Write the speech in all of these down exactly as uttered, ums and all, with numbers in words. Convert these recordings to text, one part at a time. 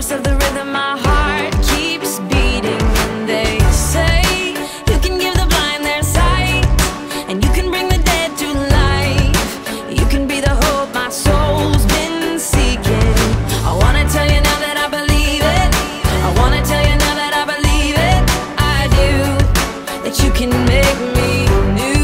chorus of the rhythm my heart keeps beating. And they say you can give the blind their sight, and you can bring the dead to life. You can be the hope my soul's been seeking. I wanna tell you now that I believe it. I wanna tell you now that I believe it. I do, that you can make me new.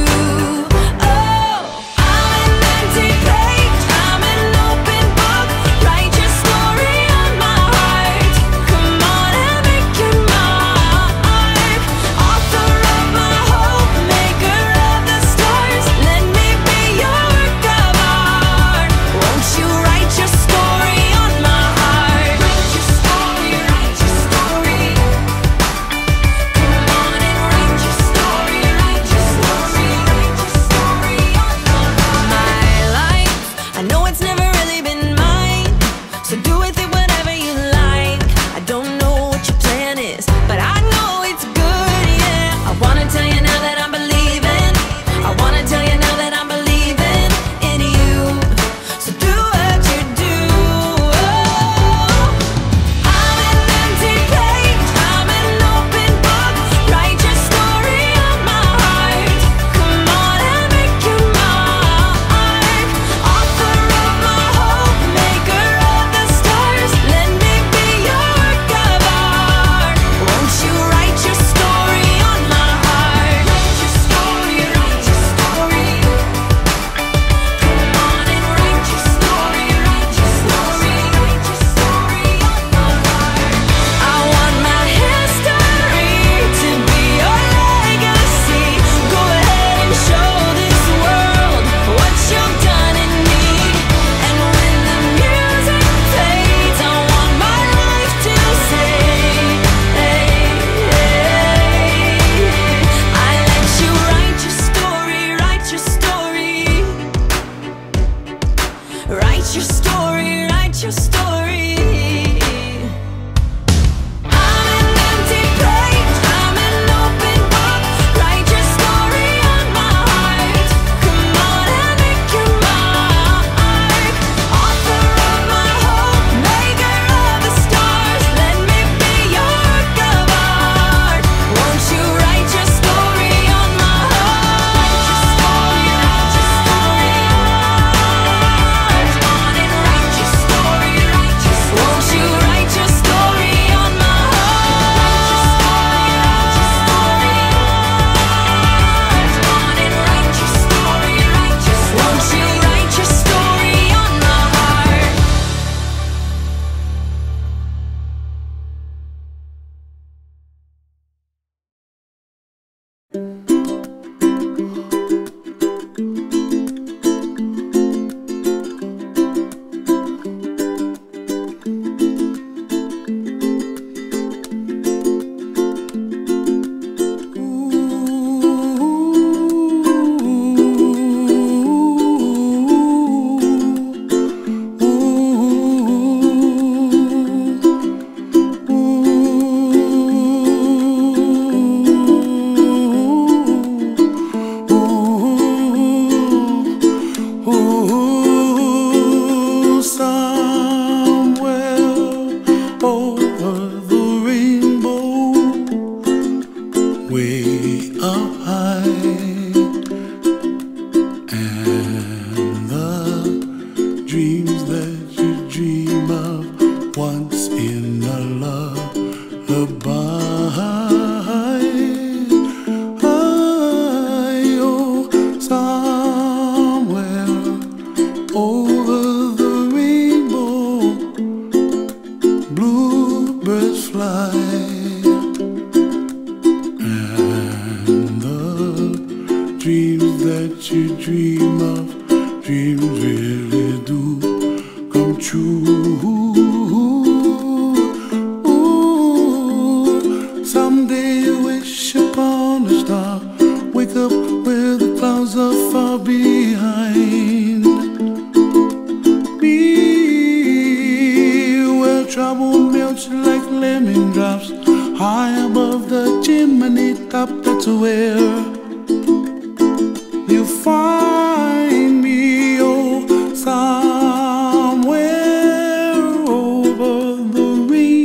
Somewhere over the rainbow.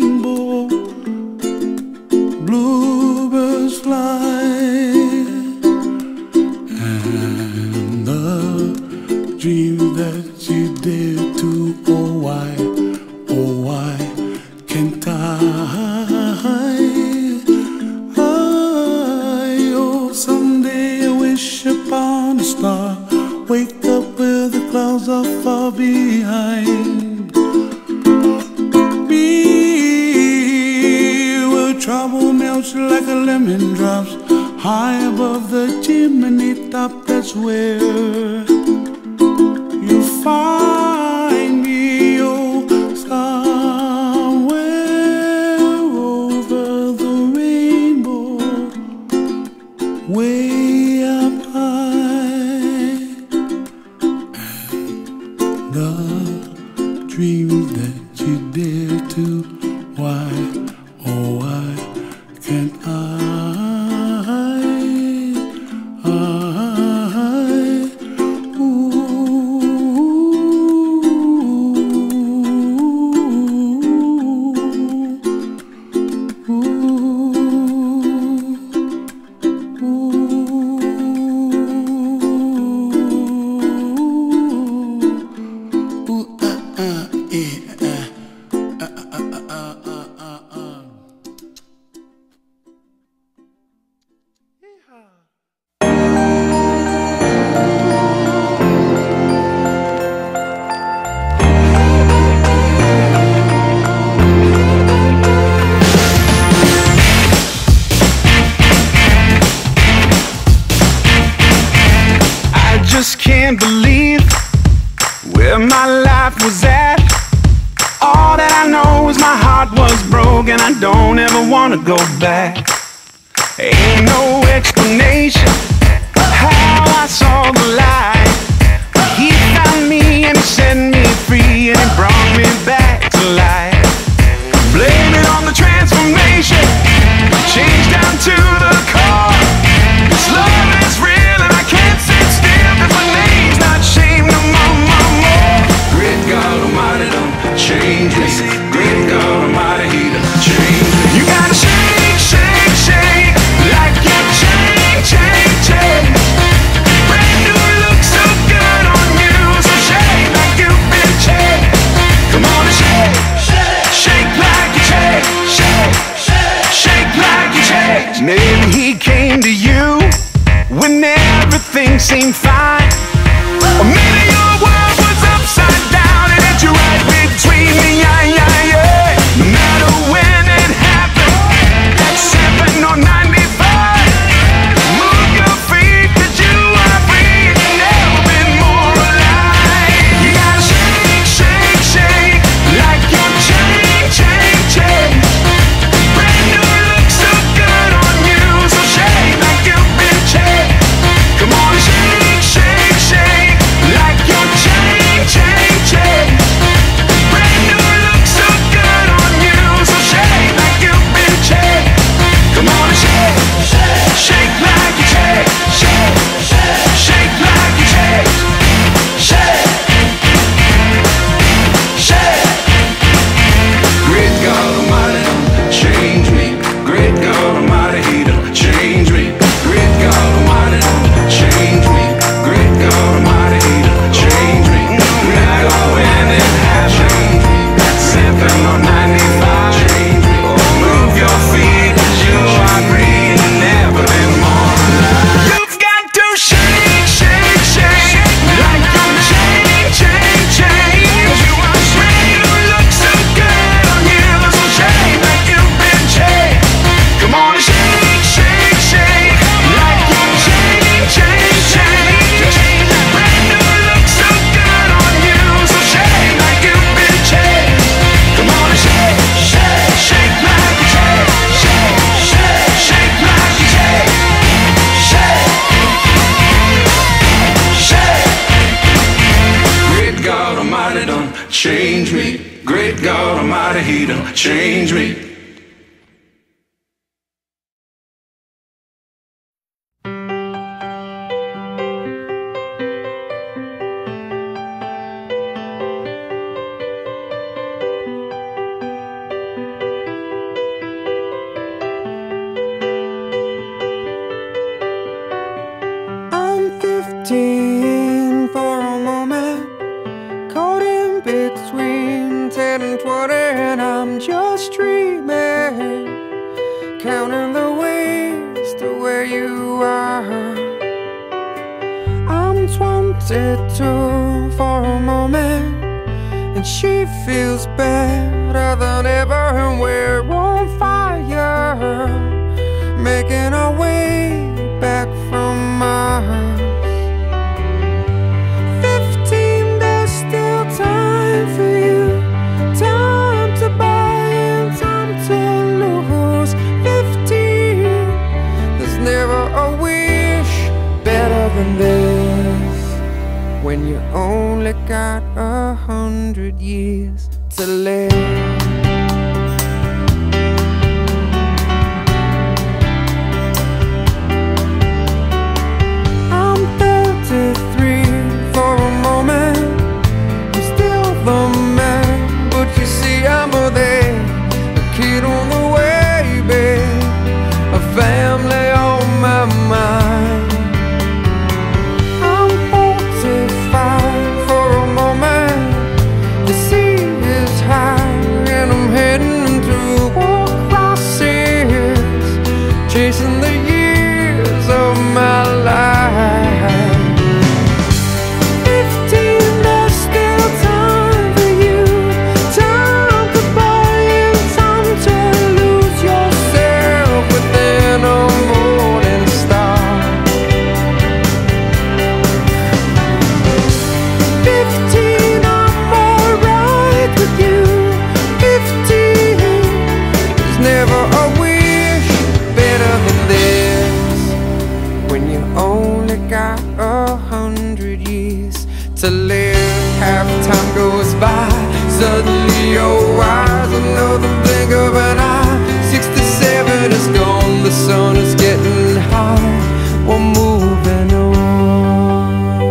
that you did to. Oh why, oh why can't I? I oh someday I wish upon a star, wake up where the clouds are far behind me, where trouble melts like a lemon drops high above the chimney top. That's where you find me, oh, somewhere over the rainbow, way up high. And the dreams that you dare to, why, oh why can't I? Can't believe where my life was at. All that I know is my heart was broken. I don't ever wanna go back. Ain't no explanation how I saw the light. He found me and he set me free, and he brought me back to life. Blame it on the transformation, change down to the core. This love is real and I can't sit still, 'cause my name's not shame no more, more, more. Great God Almighty done change me. Great God Almighty, He done change me. You gotta shake, shake, shake like you change, change, change. Brand new look so good on you, so shake like you've been changed. Come on and shake, shake like you change, shake, shake like you change. Maybe He came to you when everything seemed fine, or maybe your world was upside down and hit you right between the eye, eye, eye. No matter when it happened, at seven or ninety-five, move your feet 'cause you are free and you've never been more alive. You gotta shake, shake, shake like you're change, change, change. Brand new look so good on you, so shake like you've been changed. Come on and shake, shake, shake like you're change, change, change. Brand new look so good on you, so shake like you've been changed. Come on and shake, shake like you change, shake, shake like you change, shake, shake. Great God Almighty done change me. Great God Almighty, He done change me. Great God Almighty done change me. Great God Almighty, He done change me. No matter when it happened, at seven or ninety-five, change me. Move your feet 'cause you are free and never been more alive. You've got to shake, shake, shake like you change, change, change. You are brand new, look so good on you, so shake like you've been changed. Come on and shake, shake, shake like you change, change, change. Brand new look so good on you, so shake like you've been changed. Come on and shake, shake, shake like you change, shake, shake, shake like you change, shake, shake. Great God Almighty done change me. Great God Almighty, He done change me. I'm fifteen for a moment, between ten and twenty, and I'm just dreaming, counting the ways to where you are. I'm twenty-two for a moment, and she feels better than ever, and we're on fire, making our way back from Mars. Fifteen, there's still time for you, time to buy and time to lose. Fifteen, there's never a wish better than this, when you only got a hundred years to live. Suddenly your eyes, another blink of an eye. Sixty-seven is gone, the sun is getting high. We're moving on.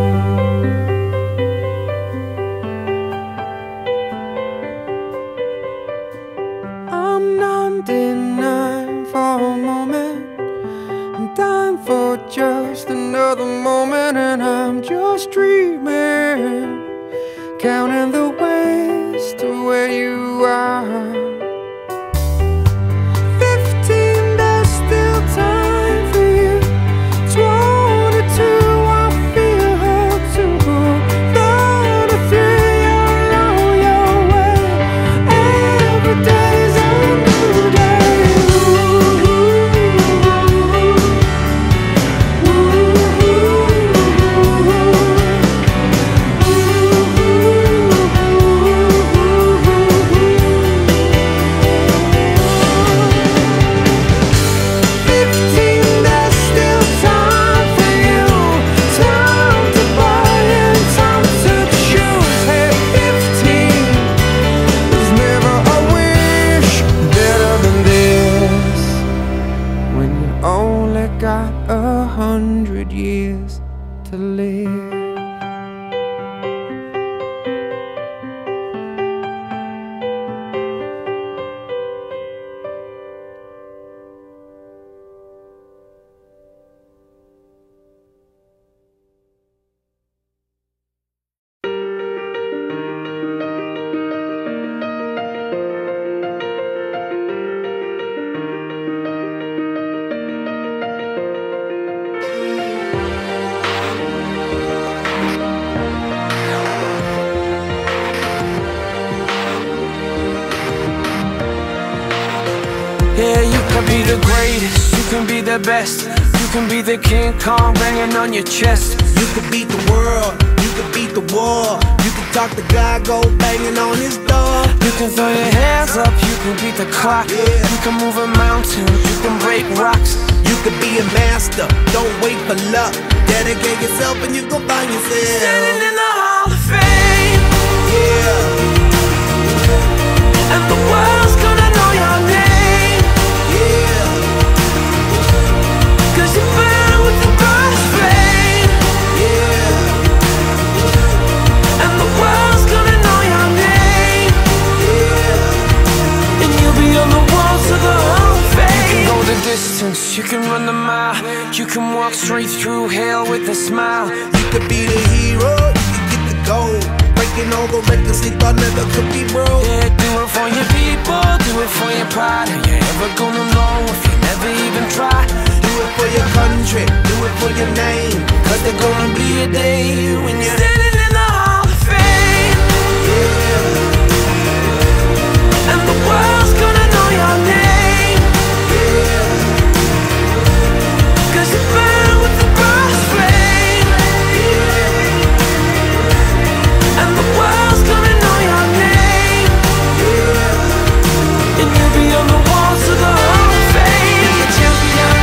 I'm ninety-nine for a moment, I'm dying for just another moment, and I'm just dreaming, counting the ways to where you are. Fifteen, there's still time for you. Twenty-two, I feel her too. Thirty-three, you're on your way. Every day's a new day. Ooh, ooh, ooh, years to live. Yeah, you can be the greatest, you can be the best, you can be the King Kong banging on your chest. You could beat the world, you could beat the war, you can talk to God, go banging on his door. You can throw your hands up, you can beat the clock, yeah. You can move a mountain, you can break rocks. You could be a master, don't wait for luck. Dedicate yourself and you gon' find yourself standing in the Hall of Fame. Yeah. And the world's gonna know your name. Yeah. Cause you burn with the brightest flame. Yeah. And the world's gonna know your name. Yeah. And you'll be on the walls of the Hall of Fame. You can go the distance, you can run the mile, you can walk straight through hell with a smile. You could be the hero, you could get the gold, breaking all the records they thought never could be broke. Yeah, do it for your people, do it for your pride. Are you ever gonna know if you never even try? Do it for your country, do it for your name, cause there's gonna be a day when you're standing in the Hall of Fame. Yeah. And the world's gonna know your name. Yeah. Cause you burn with the brass flame. Yeah. And the world's gonna know your name. Yeah. And you'll be on the walls of the Hall of Fame. Be a champion.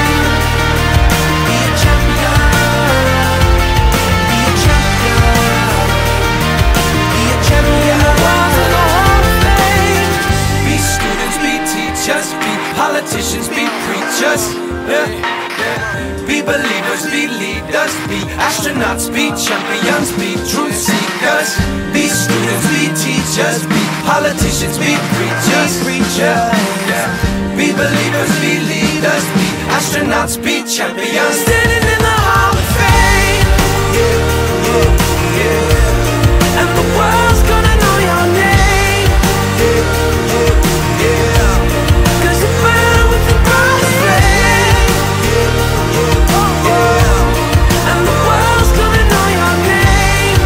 Be a champion. Be a champion. Be a champion. The walls of the Hall of Fame. Be students, be teachers, be politicians, be preachers. Yeah. Be believers, be leaders, be astronauts, be champions, be truth seekers. Be students, be teachers, be politicians, be preachers, preachers. Yeah. Be believers, be leaders, be astronauts, be champions. Standing in the Hall of Fame. Yeah, yeah, yeah. And the world's gonna know your name. Yeah, yeah, yeah. Cause you burn with the brass flame. And the world's gonna know your name.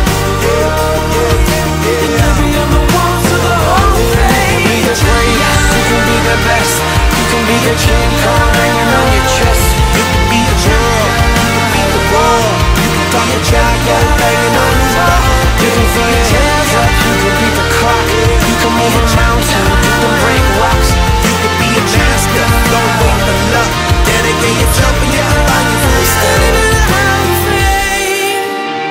And you'll be on the walls of the Hall of Fame. You can be the greatest, you can be the best. You can be the king, card hanging on your chest. You can be a girl, you can be the war. You can talk a jacket banging on his door. You can throw your hands up, you can beat the clock. You can move a mountain, you can break rocks. You can be a master, don't wait for luck. Dedicate yourself and you can find your first Standing in the Hall of Fame.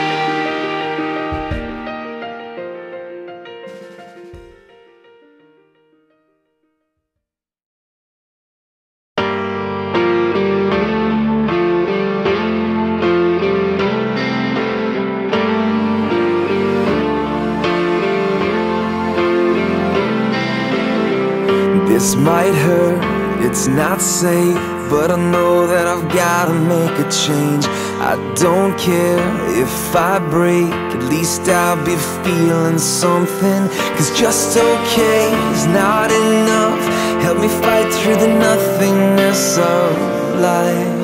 This might hurt, it's not safe, but I know that I've gotta make a change. I don't care if I break, at least I'll be feeling something. Cause just okay is not enough. Help me fight through the nothingness of life.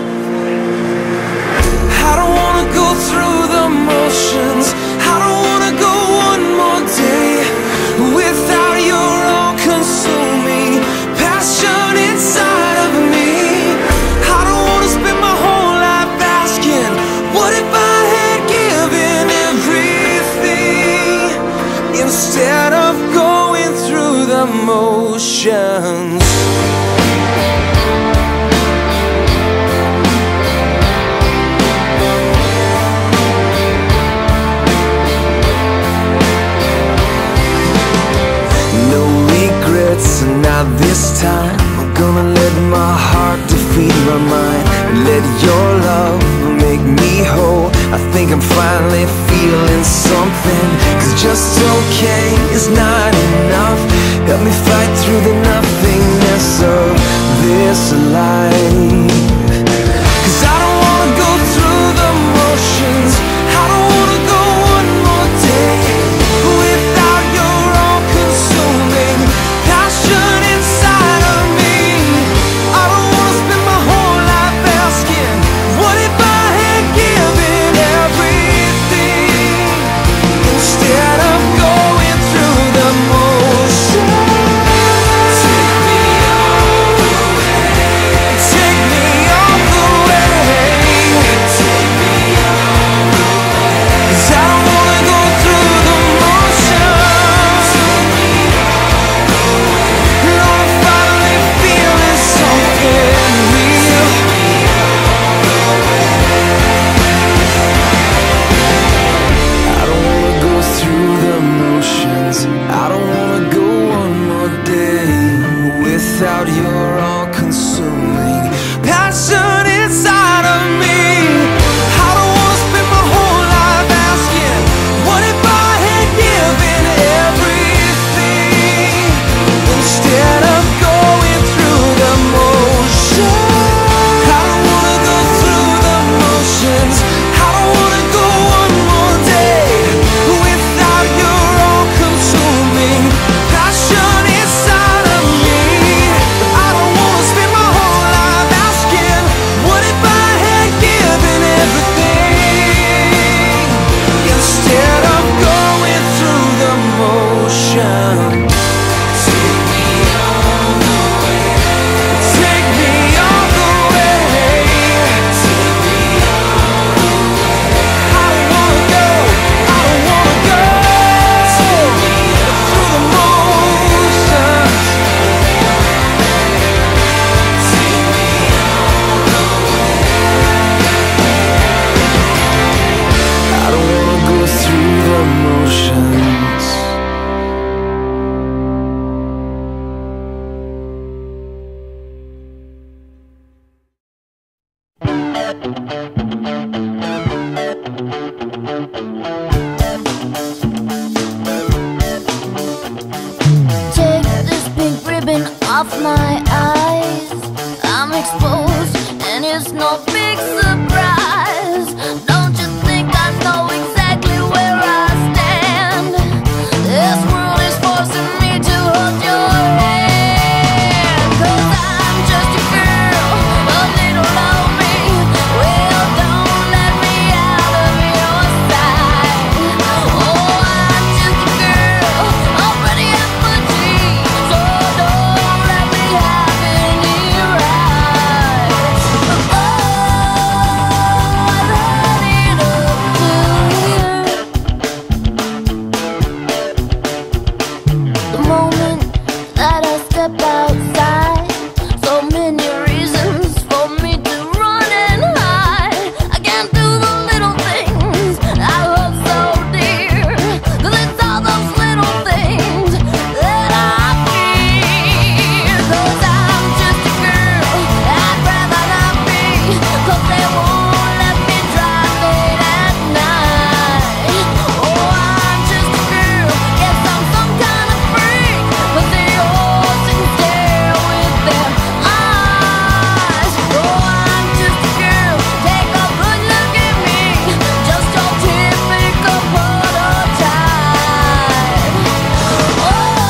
I don't wanna go through the motions. I don't wanna go one more day without your all-consuming passion inside of me. I don't wanna spend my whole life asking, what if I had given everything instead of going through the motions? And now this time I'm gonna let my heart defeat my mind and let your love make me whole. I think I'm finally feeling something. Cause just okay is not enough. Help me fight through the nothingness of this life. Cause I don't wanna go through the motions. I don't wanna go one more day without your all-consuming passion inside of me. I don't wanna spend my whole life asking, what if I had given everything instead of going motion. Take me all the way. Take me all the way. Take me all the way. I don't wanna go. I don't wanna go. Take me through the motions. Take me all the way. I don't wanna go through the motions. Take this pink ribbon off my eyes. I'm exposed and it's no big surprise. Don't you think I know exactly where I stand? This world is forcing me to hold your hand. 'Cause I'm just a girl, a little lonely. Well, don't let me out of your sight. Oh, I'm just a girl, already at my dreams. So don't let me have any rights. Oh, I've had it up to here. The moment that I step outside, so many reasons for me to run and hide. I can't do the little things I love so dear, 'cause it's all those little things that I fear. 'Cause I'm just a girl, I'd rather not be, 'cause they won't let me drive late at night. Oh, I'm just a girl, guess I'm some kind of freak, but they all sit and stare with their eyes. Oh, I'm just a girl, take a good look at me, just your typical prototype. Oh,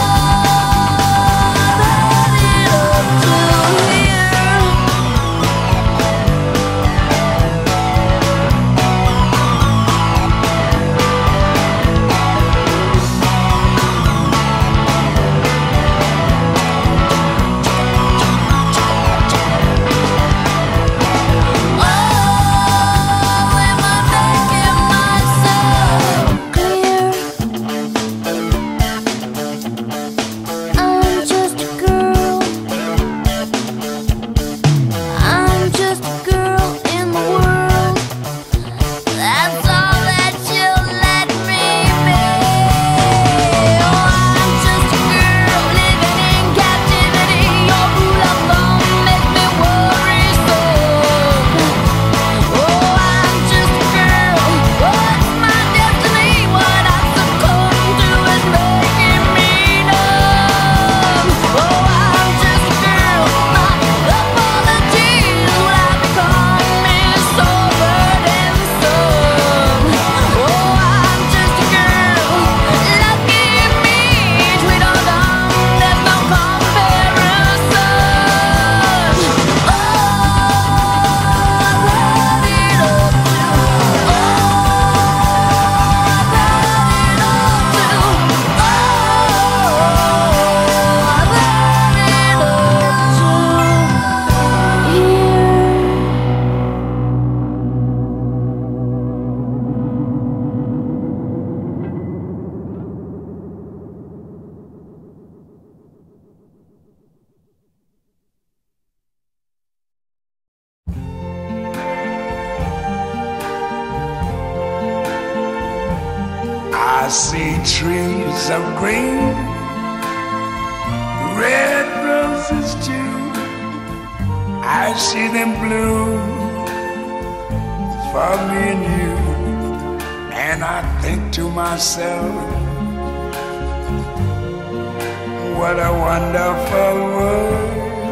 I've had it up to here. Oh, am I making myself clear? I'm just a girl. I'm just a girl in the world. That's all that you'll let me be. Oh, I'm just a girl living in captivity. Your rule of thumb makes me worry so. Oh, I'm just a girl. What's my destiny? What I succumb to is making me numb. Oh, I'm just a girl. My apologies will I become me so burdensome. Oh, I'm just a girl. Lucky me, sweet or dumb, there's no comparison. Oh, I've had it up to. Oh, I've had it up to. Oh, I've had it up to here. I see trees of green, red roses too. I see them bloom for me and you. And I think to myself, what a wonderful world.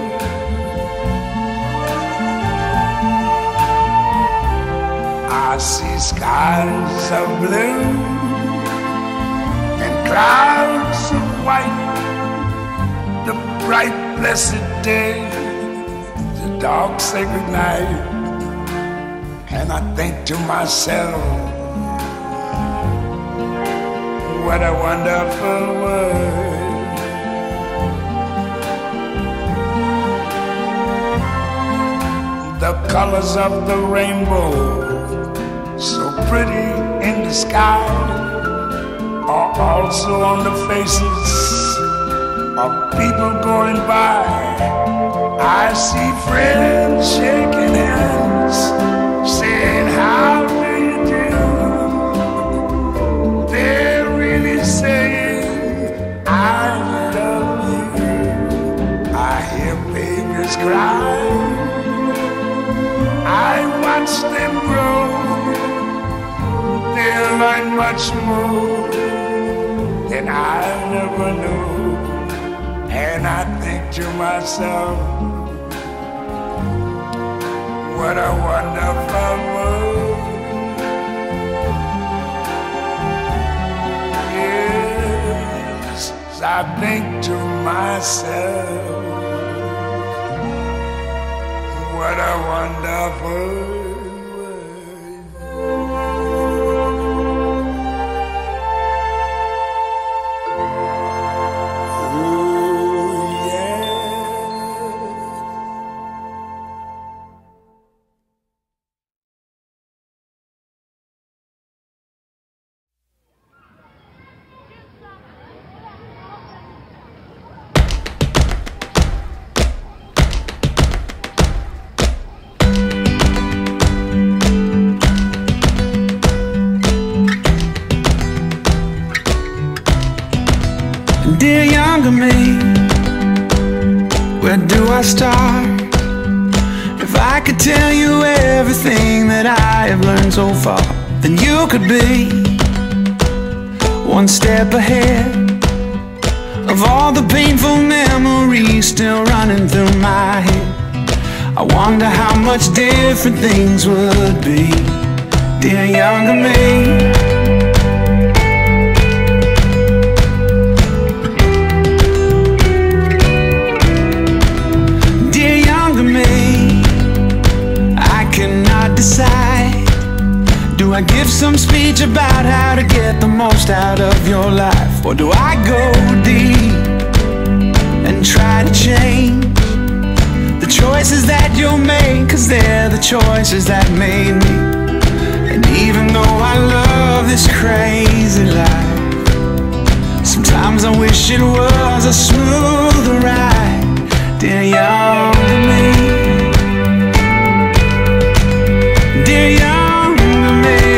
I see skies of blue and clouds of white, the bright blessed day, the dark sacred night. And I think to myself, What a wonderful world. The colors of the rainbow, so pretty in the sky, are also on the faces of people going by. I see friends shaking hands, saying, how do you do? They're really saying, I love you. I hear babies cry, I watch them grow. They'll learn much more than I never knew. And I think to myself, what a wonderful world. Yes, I think to myself, what a wonderful world. Dear younger me, where do I start? If I could tell you everything that I have learned so far, then you could be one step ahead of all the painful memories still running through my head. I wonder how much different things would be, dear younger me. Do I give some speech about how to get the most out of your life? Or do I go deep and try to change the choices that you'll make? Cause they're the choices that made me. And even though I love this crazy life, sometimes I wish it was a smoother ride, dear younger me. Dear younger me.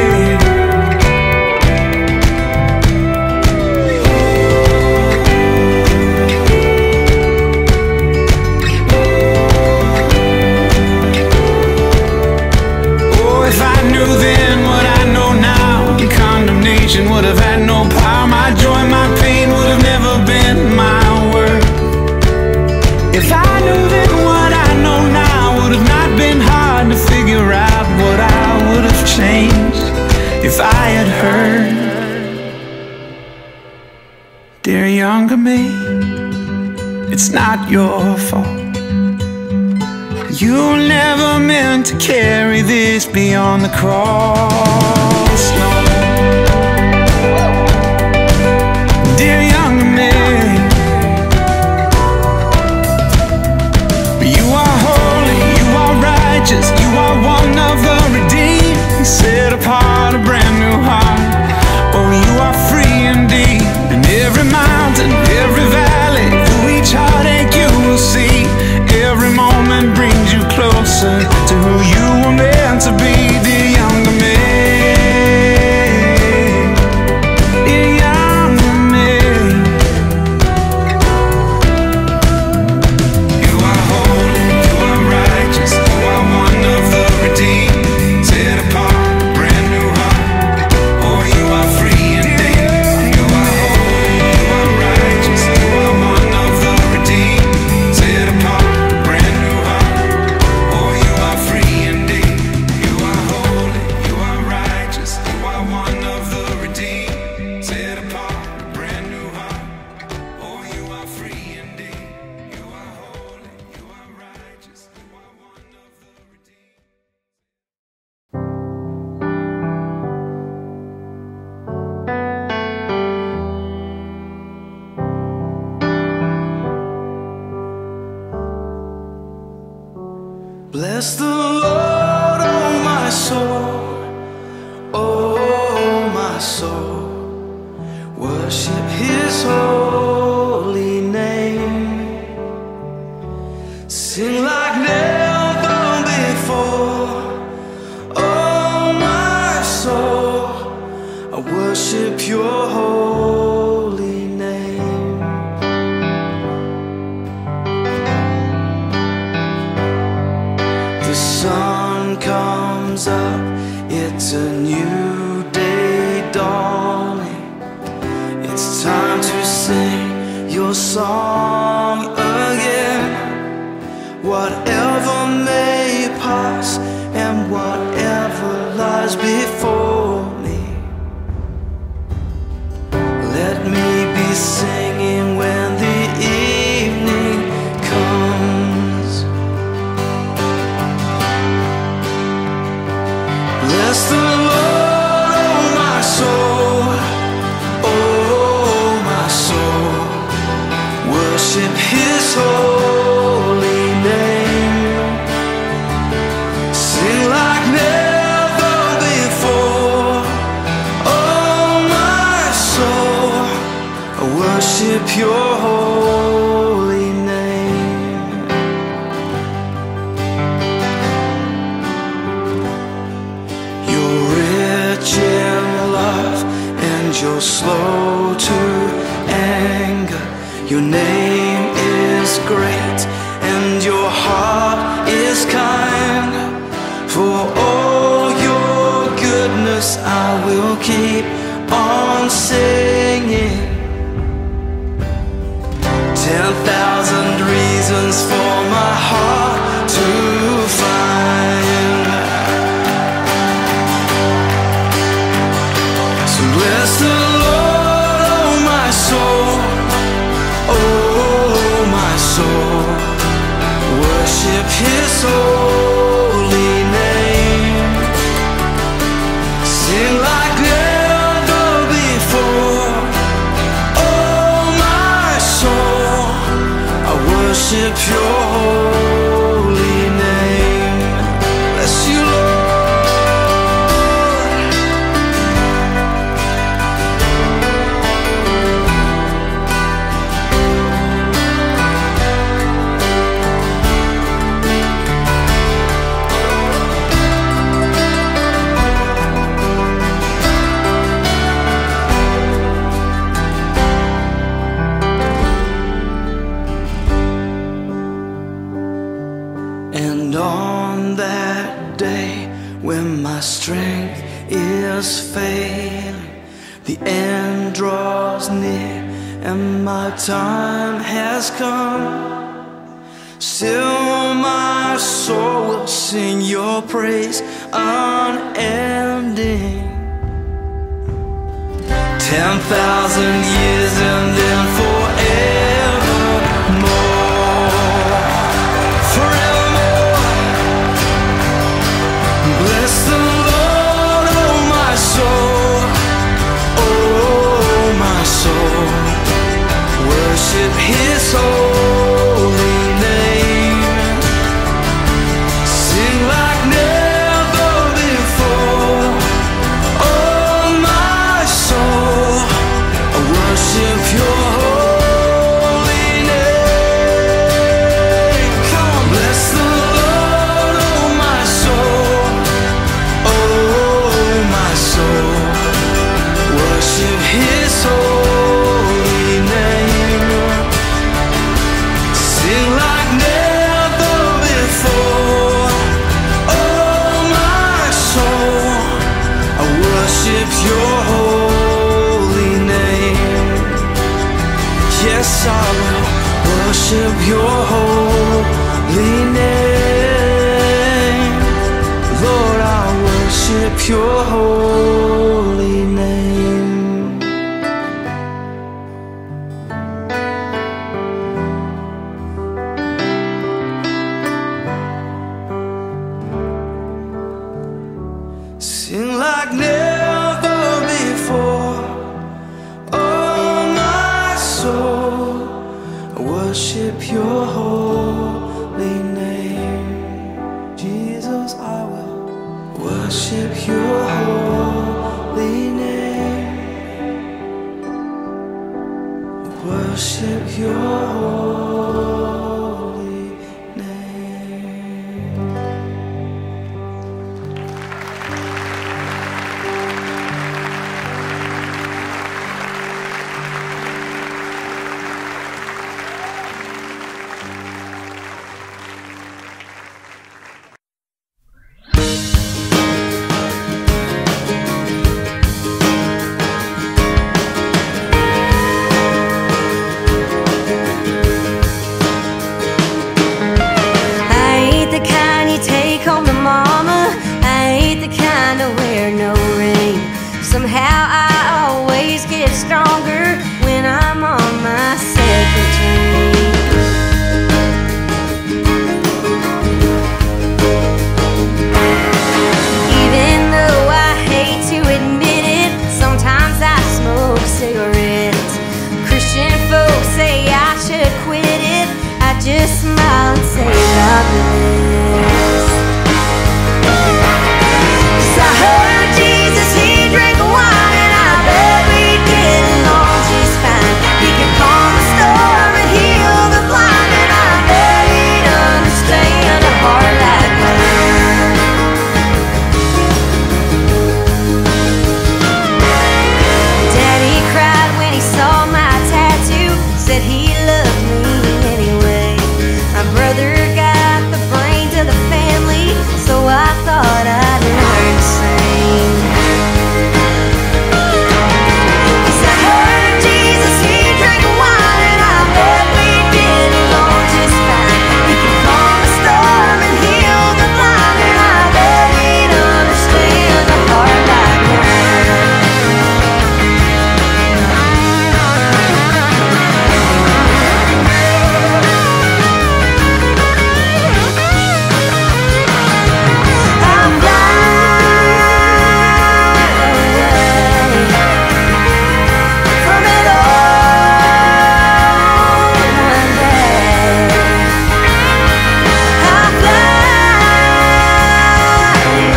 Oh, if I knew then what I know now, condemnation would have had no power. My joy, my pain would have never been my worth. If I knew then what I know now, would have not been hard to figure out what I would have changed if I had heard. Dear younger me, it's not your fault. You never meant to carry this beyond the cross, no. Dear younger me, you are holy, you are righteous, you are one of the redeemed, set apart a brand new heart. Oh, you are free indeed. And every mountain, every valley, through each heartache you will see, every moment brings you closer to who you were meant to be, dear younger me. Bless the Lord, oh my soul, oh my soul. Worship His holy name. Sing like never before, oh my soul. I worship your holy name. The sun comes up, it's a new day dawning. It's time to sing your song again. Whatever may pass and whatever lies before me, let me be singing when the evening comes. Bless the Lord, oh my soul, oh my soul. Worship His holy name. Sing like never before, oh my soul. I worship your holy name. You're rich in love and you're slow to anger. Your name is great and your heart is kind. For all your goodness I will keep on singing. Ten thousand reasons for my heart to find. So bless the Lord, oh my soul, oh my soul. Worship His holy name. Sing like never before, oh my soul. I worship your holy name. Bless you, Lord. And on that day when my strength is failing, the end draws near and my time has come, still my soul will sing your praise unending. Ten thousand years and then forevermore, forevermore. Bless the Lord, oh my soul, oh my soul. Worship His holy name. Sing like never before, oh my soul. I worship your holy name. Come on, bless the Lord, oh my soul, oh my soul. Worship His holy name. Sing like never before, oh my soul. I worship your holy name. Yes, I will worship your holy name. Lord, I worship your holy name. Sing like never before, oh my soul. I worship your holy name, Jesus. worship your holy name. Somehow I always get stronger when I'm on my second drink. Even though I hate to admit it, sometimes I smoke cigarettes. Christian folks say I should quit it. I just smile and say God bless. 'Cause I heard Jesus, he drank wine, and I bet we'd get along just fine. He could calm the storm and heal the blind, and I bet he'd understand a heart like mine. Daddy cried when he saw my tattoo, said he loved me anyway. My brother got the brains of the family, so I thought I'd learn to sing. 'Cause I heard Jesus, he drank wine, and I bet we'd get along just fine. He could calm the storm and heal the blind, and I bet he'd understand a heart like mine. I'm from it all one day. I'm flying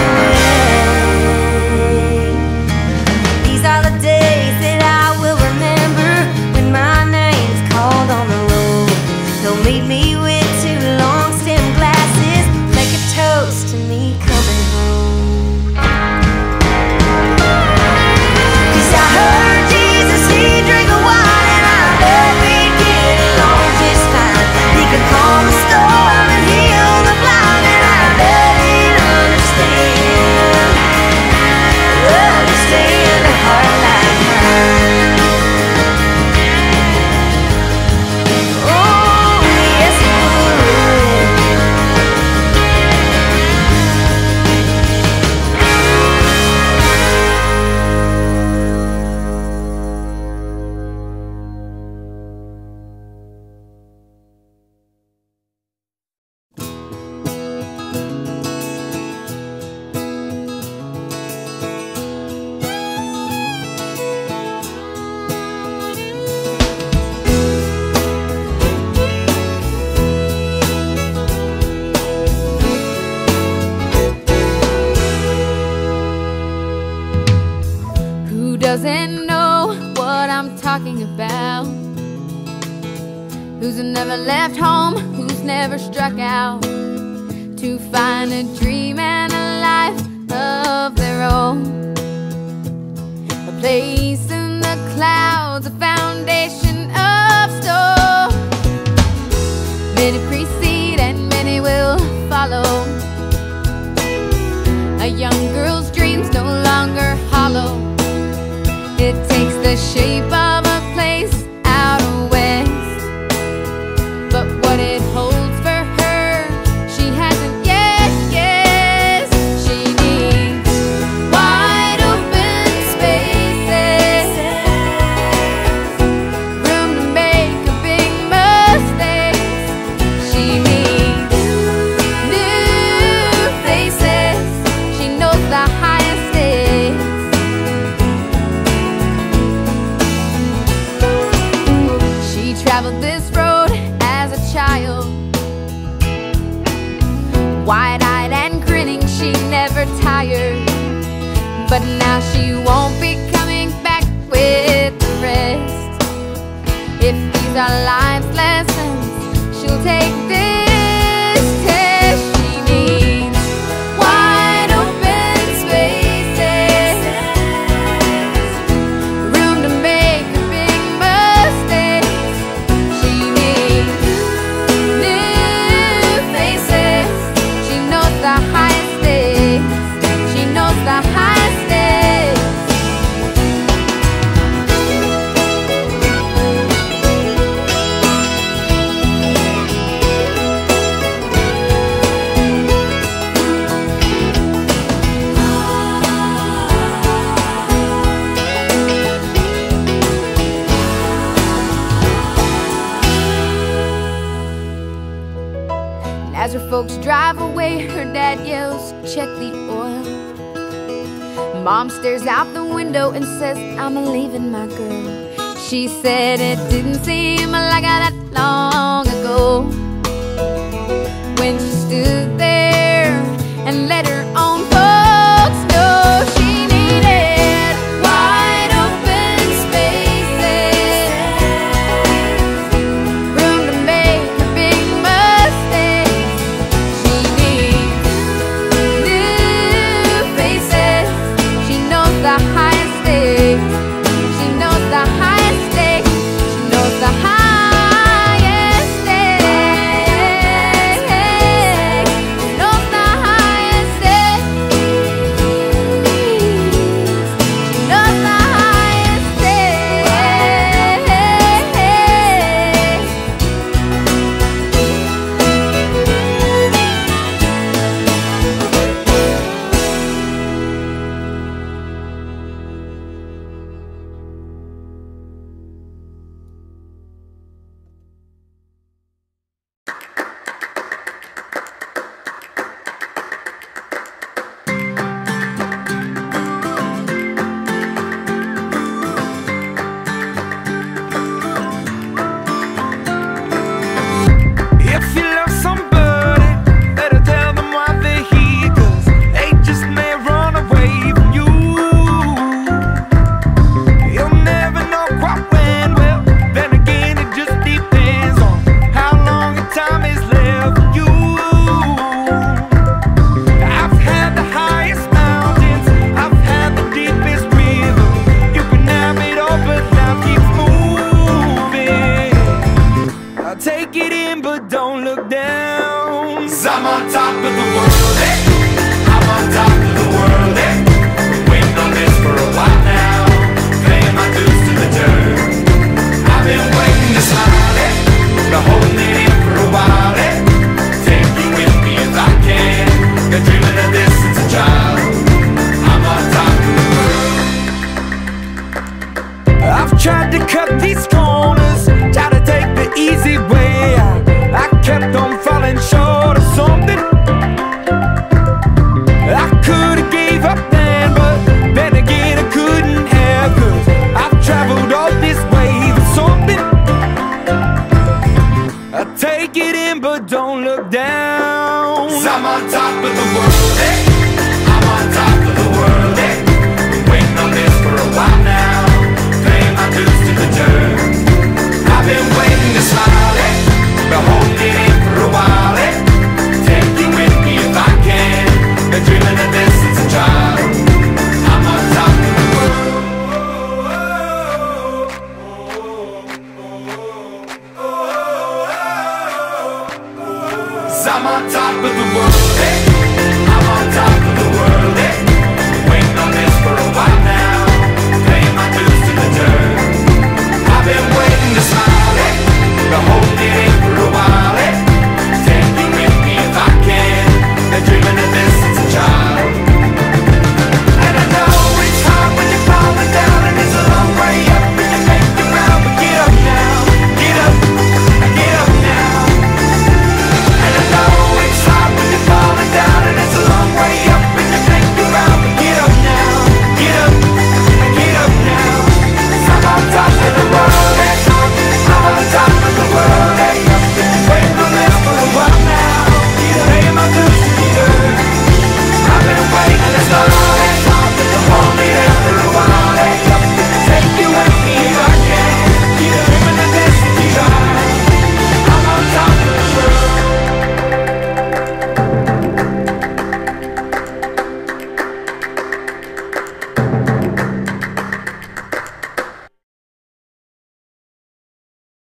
away. These are the days that I will remember, when my name's called on the road. They'll meet me with two long stem glasses, make a toast to me coming home. 'Cause I heard Jesus, he drank wine, and I bet we'd get along just fine. He could calm the storm and heal the blind, and I bet he'd understand, understand a heart like mine. Oh, yes he would. Who doesn't know what I'm talking about? Who's never left home, who's never struck out to find a dream and a life of their own? A place in the clouds, a foundation of stone. Many precede and many will follow. A young girl's dreams no longer hollow. It takes the shape of a place out west, but what it holds for her, she hasn't yet guessed. She needs wide open spaces, room to make a big mistakes. She needs new faces, she knows the highest stakes. She traveled this road as a child, wide-eyed and grinning, she never tired. But now she won't be coming back with the rest. If these are life's lessons, she'll take this test. She needs wide open spaces, room to make big mistakes. She needs new faces. She knows the high stakes. She knows the high stakes. As her folks drive away, her dad yells, check the oil. Mom stares out the window and says, I'm leaving my girl. She said it didn't seem like that long ago, when she stood there and let her own folks know she needed wide open spaces, room to make her big mistakes. She needs new faces. She knows the high stakes. She knows the high stakes. She knows the highest stakes. She knows the highest stakes. She knows the highest If you love somebody, better tell them why they're here, 'cause they just may run away from you. You'll never know quite when, well, then again it just depends on how long the time is left for you. I've had the highest mountains, I've had the deepest river. You can have it all, but life keeps moving. I'll take it in, but don't look down. 'Cause I'm on top of the world, eh? I'm on top of the world, eh? Been waiting on this for a while now, paying my dues to the dirt. I've been waiting to smile, eh? Been holding it in for a while, eh? Take you with me if I can. Been dreaming of this since a child. I'm on top of the world. I've tried to cut these corners, tried to take the easy way out. I kept on falling short of something. I could've gave up then, but then again I couldn't have, 'cause I've traveled all this way for something. I take it in, but don't look down. 'Cause I'm on top of the world, eh? I'm on top of the world, eh? Been waiting on this for a while now, paying my dues to the dirt. I've been waiting to smile, eh? Been holding it in for a while, eh? Take you with me if I can. Been dreaming of this since a child. I'm on top of the world. 'Cause I'm on top of the world, eh?